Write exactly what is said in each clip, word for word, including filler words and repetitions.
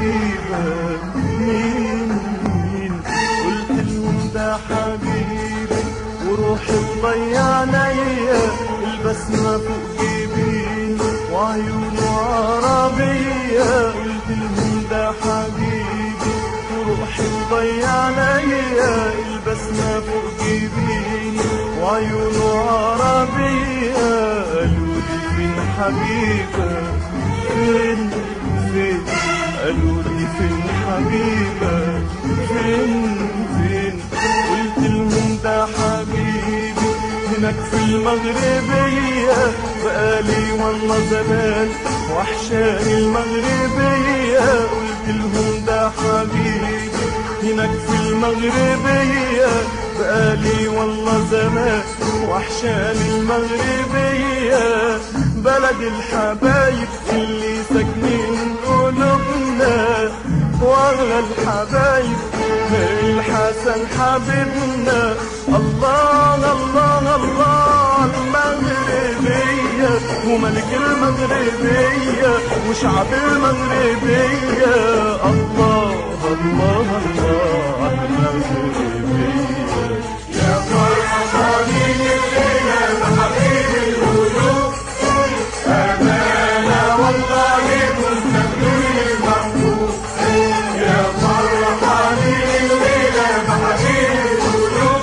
حبيبك مين مين؟ قلت لهم ده حبيبي وروحي تضيع عينيا، البسمة فوق جبين وعيونه عربية. قلت لهم ده حبيبي وروحي تضيع عينيا، البسمة فوق جبين وعيونه عربية. قالوا لي فين حبيبك فين فين؟ قالوا لي فين حبيبك فين فين؟ قلت لهم ده حبيبي هناك في المغربية، بقالي والله زمان وحشاني المغربية. قلت لهم ده حبيبي هناك في المغربية، بقالي والله زمان وحشاني المغربية. بلد الحبايب اللي ساكنين قلوبنا، واغلى الحبايب الحسن حبيبنا. الله الله الله المغربية وملك المغربية وشعب المغربية. الله الله الله المغربية. يا فرحانين الليلة بحبيب القلوب، أمانة والله مستقبل المحبوب. يا فرحانين الليلة بحبيب القلوب،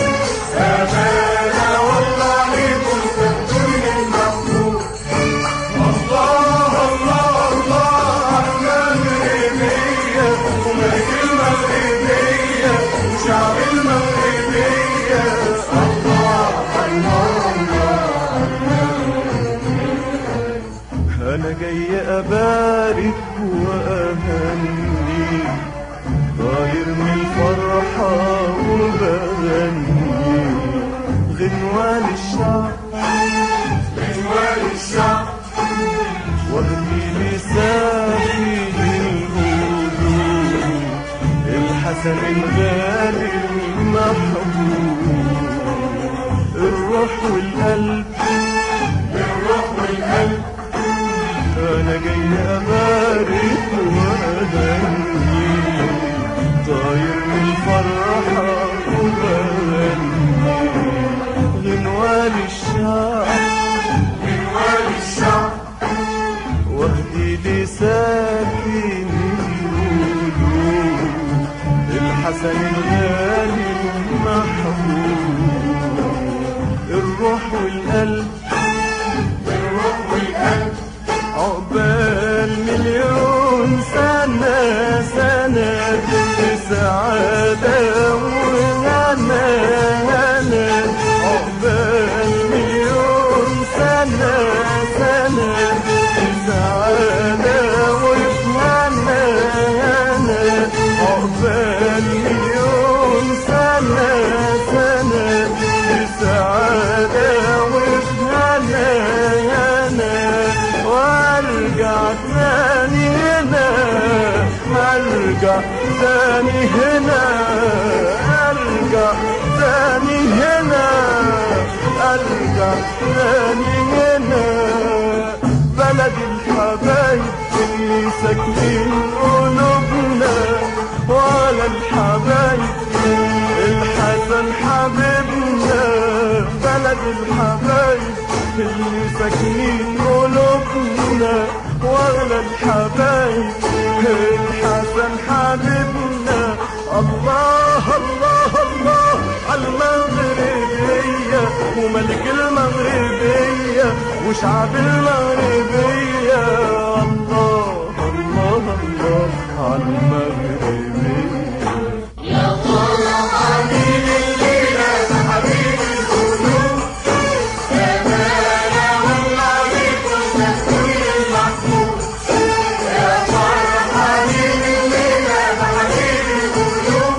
أمانة والله مستقبل المحبوب. الله الله الله المغربية وملك المغربية وشعب المغربية. الله الله أنا جاي أبارك وأهني، طاير من الفرحة وبغني غنوة للشعب غنوة للشعب، واهدي لسافي الهدوء الحسن الغالي المحبوب. الروح والقلب بالروح والقلب، أنا جاي أبارك وأغني، طاير من الفرحة وبغني غنوة للشعب غنوة للشعب، واهدي لساكن القلوب الحسن الغالي المحبوب. الروح والقلب بالروح والقلب، عقبال مليون سنة سنة سعادة وهنا هنا. عقبال مليون سنة سنة سعادة وهنا هنا. عقبال مليون سنة سنة سعادة وهنا هنا. وارجع تاني هنا، ارجع تاني هنا، ارجع تاني هنا، ارجع تاني هنا. بلد الحبايب اللي ساكنين قلوبنا، وعلى الحبايب الحسن حبيبنا. بلد الحبايب اللي ساكنين قلوبنا، واغلى الحبايب الحسن حبيبنا. الله الله الله المغربية وملك المغربية وشعب المغربية. الله الله الله على المغربية. يا فرحانين الليلة بحبيب القلوب، أمانة والله مستقبل المحبوب. يا فرحانين الليلة بحبيب القلوب،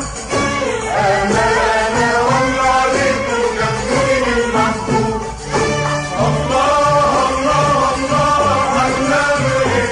أمانة والله مستقبل المحبوب. الله الله الله المغربية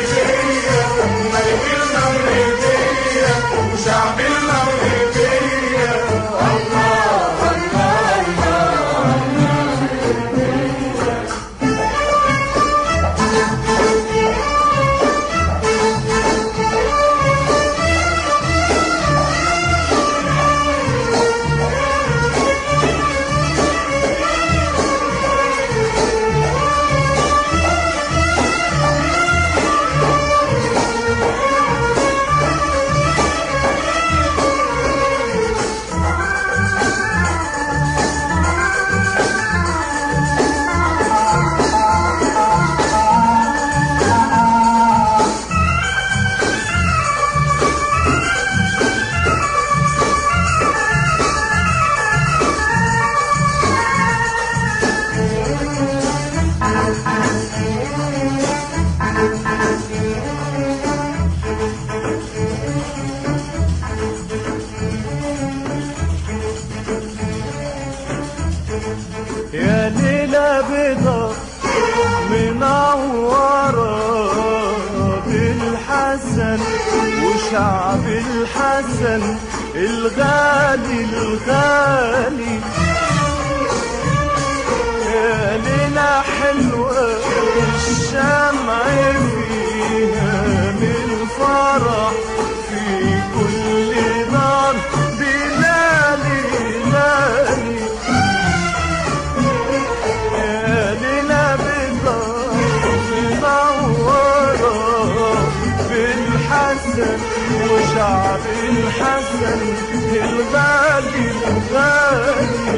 وشعب الحسن الغالي الغالي. يا ليلة حلوة الشمع فيها من فرح في كل دار بلالي لالي. يا ليلة منورة بالحسن وشعب الحسن الغالي الغالي.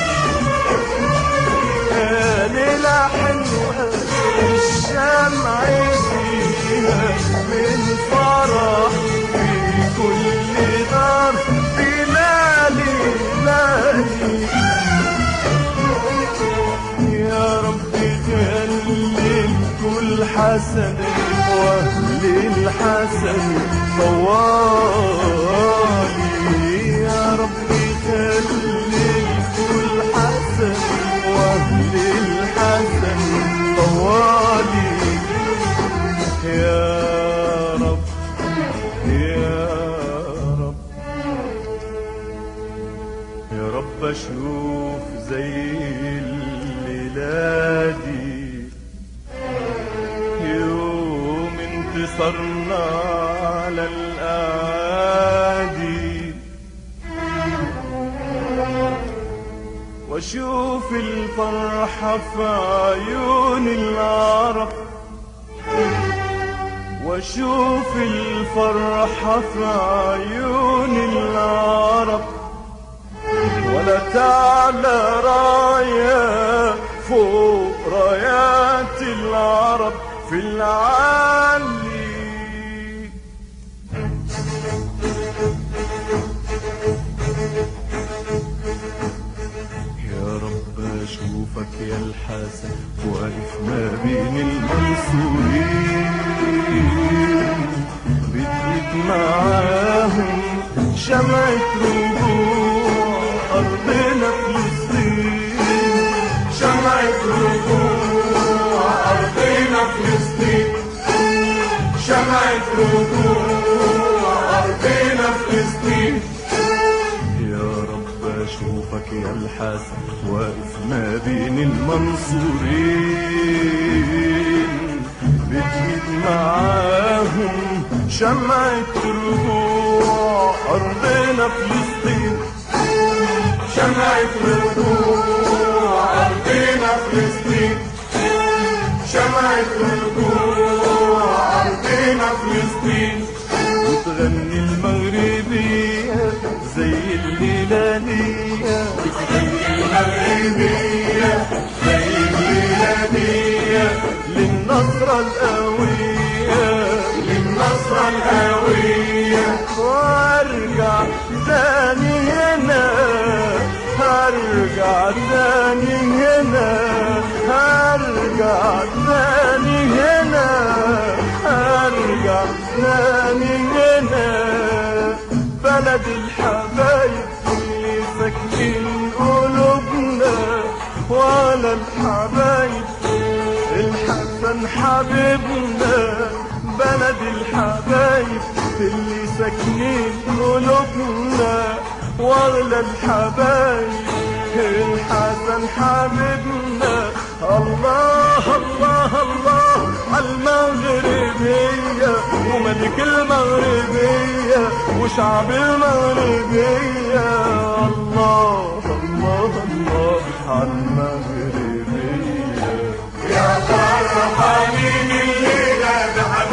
ليلة حلوة الشمع فيها من فرح في كل دار بلالي لالي. يا رب خلي كل حسن واهل الحسن طوالي. يا رب خلي كل حسن واهل الحسن طوالي. يا رب يا رب يا رب اشوف زي الليلة دي يوم انتصرنا على الأعادي. واشوف الفرحة في عيون العرب واشوف الفرحة في عيون العرب. ولا تعلى راية فوق رايات العرب في العالي. اشوفك يا الحسن واقف ما بين المنصورين بديك معاهم شمعة رجوع أرضنا فلسطين. شمعة رجوع أرضنا فلسطين. شمعة رجوع أرضنا فلسطين. اشوفك يا الحسن واقف ما بين المنصورين بتجيب معاهم شمعة رجوع أرضنا فلسطين. شمعة رجوع أرضنا فلسطين. شمعة رجوع أرضنا فلسطين. وتغني المغربية زي الليلانية. وتغني المغربية زي الليلانية للنصرة القوية. للنصرة القوية. وارجع تاني هنا هرجع تاني هنا هرجع تاني هنا هرجع تاني هنا. بلد الحبايب اللي ساكنين قلوبنا ولا الحبايب الحسن حبيبنا. بلد الحبايب اللي ساكنين قلوبنا واغلى الحبايب الحسن حبيبنا. الله الله الله عالمغربية وملك المغربية وشعب المغربية. الله الله الله عالمغربية. يا فرحانين الليلة بحبيبنا